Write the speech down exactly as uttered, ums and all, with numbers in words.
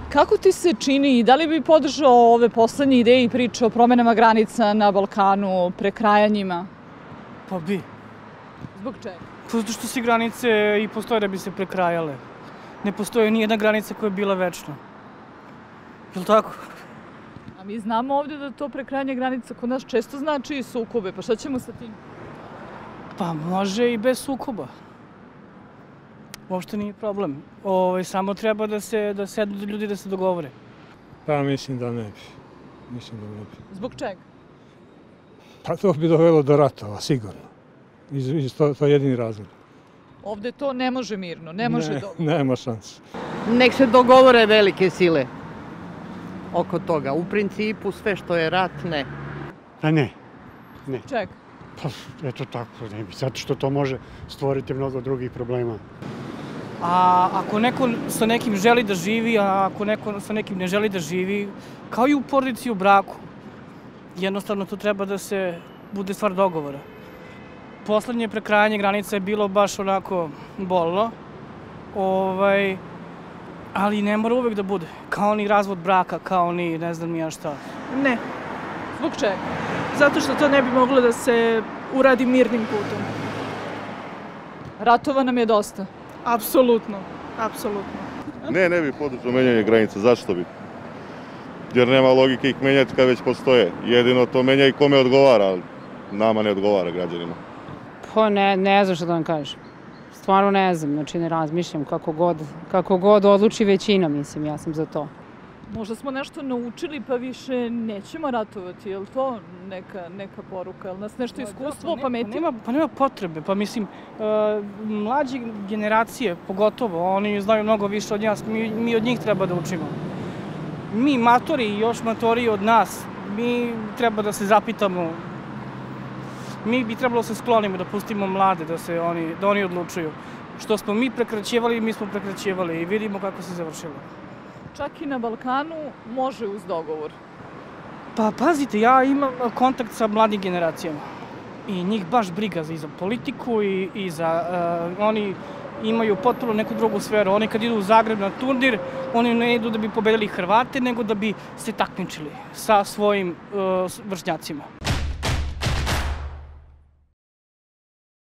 Kako ti se čini i da li bi podržao ove poslednje ideje i priče o promenama granica na Balkanu, prekrajanjima? Pa bi. Zbog čega? Pa zato što svi granice i postoje da bi se prekrajale. Ne postoji ni jedna granica koja je bila večna. Je li tako? A mi znamo ovdje da to prekrajanje granica kod nas često znači i sukobe, pa šta ćemo sa tim? Pa može i bez sukoba. Uopšte nije problem. Ovaj, samo treba da se da sednu ljudi da se dogovore. Pa mislim da ne bi. Mislim da ne bi. Zbog čega? Pa to bi dovelo do ratova, sigurno. Iz, iz to, to je jedini razlog. Ovdje to ne može mirno, ne može ne, dobro. Nema šanse. Nek se dogovore velike sile oko toga. U principu sve što je rat, ne. Pa ne, ne. Čega? Pa eto tako, ne bi. Zato što to može stvoriti mnogo drugih problema. A ako neko sa nekim želi da živi, a ako neko sa nekim ne želi da živi, kao i u porodici i u braku, jednostavno to treba da se bude stvar dogovora. Poslednje prekrajanje granica je bilo baš onako bolno, ovaj, ali ne mora uvek da bude. Kao ni razvod braka, kao ni ne znam ja šta. Ne, Zbog čega? zato što to ne bi moglo da se uradi mirnim putem. Ratova nam je dosta. Apsolutno, apsolutno. Ne, ne bi podržao menjanje granica, zašto bi? Jer nema logike ih menjati kad već postoje. Jedino to menja i kome odgovara, ali nama ne odgovara, građanima. Pa ne, ne znam što da vam kažem. Stvarno ne znam, znači ne razmišljam kako god, kako god odluči većina, mislim, ja sam za to. Možda smo nešto naučili pa više nećemo ratovati, je li to neka, neka poruka? Je li nas nešto iskustvo Pa pametilo? nema, pa nema potrebe, pa mislim, uh, mlađe generacije, pogotovo, oni znaju mnogo više od nas, mi, mi od njih treba da učimo. Mi matori i još matori od nas, mi treba da se zapitamo, mi bi trebalo da se sklonimo, da pustimo mlade, da, se oni, da oni odlučuju. Što smo mi prekraćivali, mi smo prekraćivali i vidimo kako se završilo. Čak i na Balkanu može uz dogovor. Pa pazite, ja imam kontakt sa mladim generacijama i njih baš briga i za politiku i, i za... Uh, oni imaju potpuno neku drugu sferu. Oni kad idu u Zagreb na turnir, oni ne idu da bi pobedili Hrvate, nego da bi se takmičili sa svojim uh, vršnjacima.